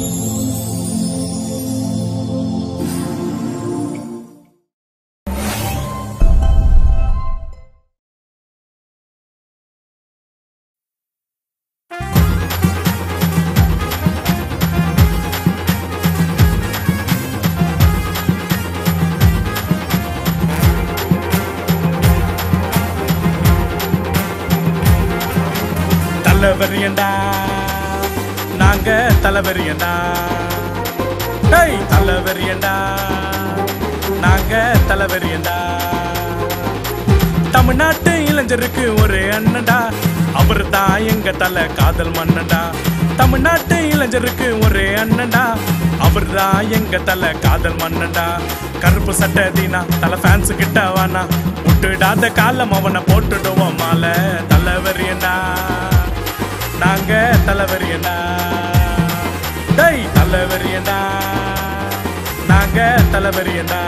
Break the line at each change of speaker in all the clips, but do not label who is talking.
தலைவரியண்டா நாங்க தலைவரியண்டா டேய் தலைவரியண்டா நாங்க தலைவரியண்டா தமிழ்நாட்டு இளைஞருக்கு ஒரு அண்ணன்டா அவர்தான் எங்க தலை காதல் மன்னன்டா தமிழ்நாட்டு இளைஞருக்கு ஒரு அண்ணன்டா அவர்தான் எங்க தலை காதல் மன்னன்டா கருப்பு சட்டை தீனா தலை ஃபேன்ஸ் கிட்ட வானா விட்டுடாத காலம் அவனை போட்டுடுவோம் மாலை தலைவரியண்டா நாங்க தலைவரியண்டா டேய் தலைவரியண்டா நாங்க தலைவரியண்டா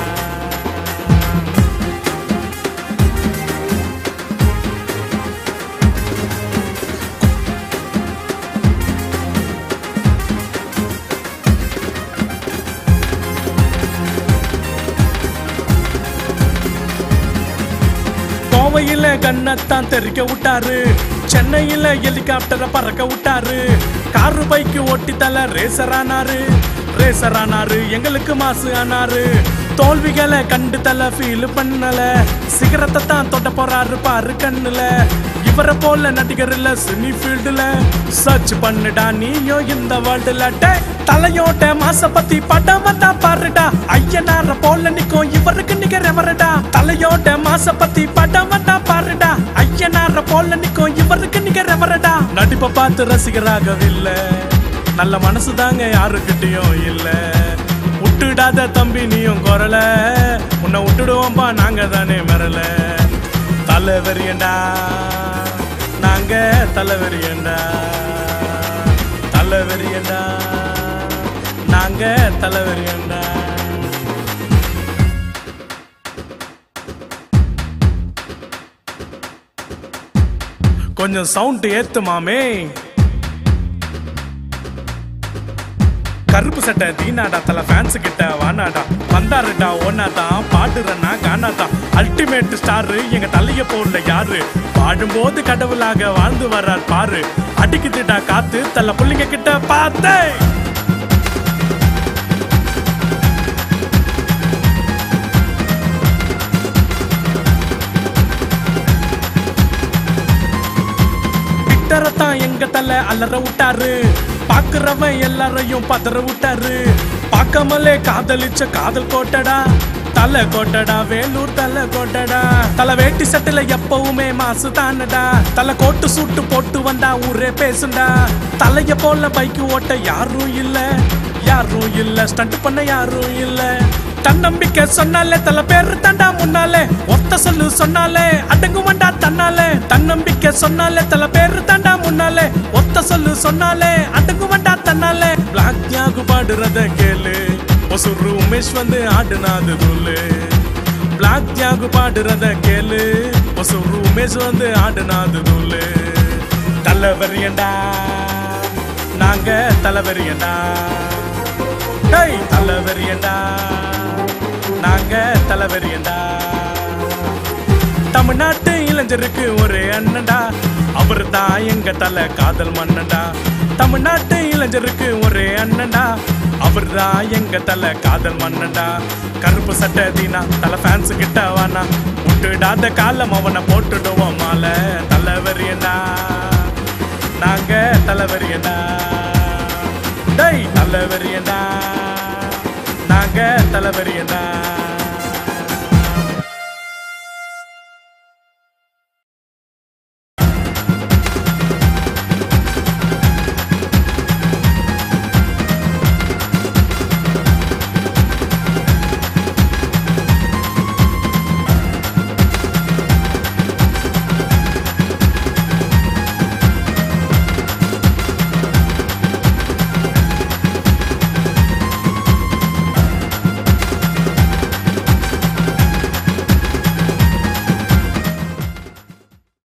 கோவையில கண்ணத்தான் தெரிக்க விட்டாரு சென்னையில ஹெலிகாப்டரை பறக்க விட்டாரு காரு பைக்கு ஓட்டி தல ரேசரானாரு எங்களுக்கு மாசு ஆனாரு தோல்விகளை கண்டு தல ஃபீல் பண்ணல சிகரத்தை தான் தொட்ட போறாரு பாரு கண்ணுல இவரை போல நடிகர் இல்ல சினி ஃபீல்டுல சர்ச் பண்ணுடா நீயோ இந்த வேர்ல்டுல தலையோட்ட மாச பத்தி படம் வந்தா பாருடா ஐயனார போல நிக்கும் இவருக்கு நிகர் எவரடா தலையோட்ட மாச பத்தி படம் வந்தா பாருடா ஐயனார போல நிக்கும் இவருக்கு நிகர் எவரடா நடிப்பை பார்த்து ரசிகராகவில்லை நல்ல மனசு தாங்க யாருக்கிட்டையும் இல்ல விட்டுடாத தம்பி நீயும் குரல உன்னை விட்டுடுவோம்பா நாங்க தானே மிரல தலைவரியண்டா நாங்க தலைவரியண்டா தலைவரியண்டா நாங்க தலைவரியண்டா கொஞ்சம் சவுண்ட் ஏத்து மாமே கருப்பு சட்டை தீனாடா தலை ஃபேன்ஸ் கிட்ட வானாடா வந்தாருடா ஒன்னாதான் பாடுறனா கானாதான் அல்டிமேட் ஸ்டார் எங்க தலைய போடல யாரு வாழும்போது கடவுளாக வாழ்ந்து வர்றார் பாரு அடிக்குதுடா காத்து தலை புள்ளிங்க கிட்ட பார்த்தே விட்டரத்தான் எங்க தலை அலற விட்டாரு பாக்குறவன் எல்லாரையும் பதற விட்டாரு பார்க்காமலே காதலிச்ச காதல் கோட்டடா தலை கோட்டடா வேலூர் தலை கோட்டடா தலை வேட்டி சட்டில எப்பவுமே மாசு தானடா தலை கோட்டு சூட்டு போட்டு வந்தா ஊரே பேசுண்டா தலைய போல பைக்கு ஓட்ட யாரும் இல்ல ஸ்டண்ட் பண்ண யாரும் இல்ல தன்னம்பிக்கை சொன்னாலே தலை பேரு தாண்டா முன்னாலே ஒத்த சொல்லு சொன்னாலே அடங்குவண்டா தன்னாலே தன்னம்பிக்கை சொன்னாலே தலை பேரு தாண்டா முன்னாலே ஒத்த சொல்லு சொன்னாலே அடங்குவண்டா தன்னாலே பிளாக் தியாகு பாடுறத கேளு ஒசுரு உமேஷ் வந்து ஆடுனாது தூளு பிளாக் தியாகு பாடுறத கேளு ஒசுரு உமேஷ் வந்து ஆடுனாது தூளு தலைவரியண்டா நாங்க தலைவரியண்டா டேய் தலைவரியண்டா நாங்க தலைவரியண்டா தமிழ்நாட்டு இளைஞருக்கு ஒரு அண்ணன்டா அவர்தான் எங்க தலை காதல் மன்னன்டா தமிழ்நாட்டு இளைஞருக்கு ஒரு அண்ணன்டா அவர்தான் எங்க தலை காதல் மன்னன்டா கருப்பு சட்டை தீனா தலை ஃபேன்ஸ் கிட்ட வானா விட்டுடாத காலம் அவனை போட்டுடுவோம் மாலை தலைவரியண்டா நாங்க தலைவரியண்டா டேய் தலைவரியண்டா நாங்க தலைவரியண்டா